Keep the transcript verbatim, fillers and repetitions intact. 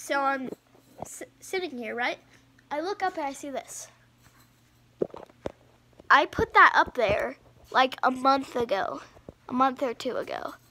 so I'm s sitting here, right? I look up and I see this. I put that up there like a month ago, a month or two ago.